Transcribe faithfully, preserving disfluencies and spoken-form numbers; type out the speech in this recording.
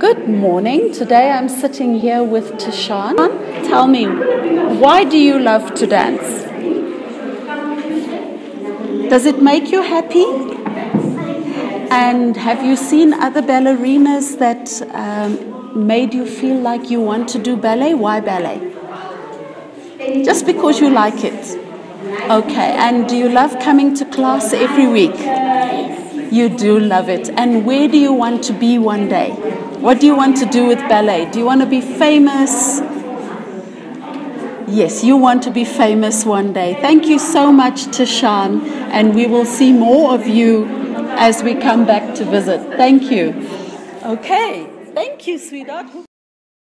Good morning. Today I'm sitting here with Teshan. Tell me, why do you love to dance? Does it make you happy? And have you seen other ballerinas that um, made you feel like you want to do ballet? Why ballet? Just because you like it. Okay, and do you love coming to class every week? You do love it. And where do you want to be one day? What do you want to do with ballet? Do you want to be famous? Yes, you want to be famous one day. Thank you so much, Teshan, and we will see more of you as we come back to visit. Thank you. Okay, thank you, sweetheart.